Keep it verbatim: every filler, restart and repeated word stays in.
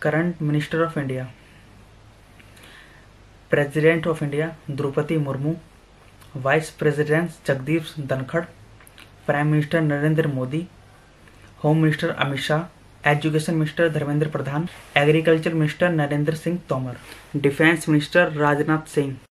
Current minister of India, president of India Droupadi Murmu, vice president Jagdeep Dhankhar, prime minister Narendra Modi, home minister Amit Shah, education minister Dharmendra Pradhan, agriculture minister Narendra Singh Tomar, defence minister Rajnath Singh.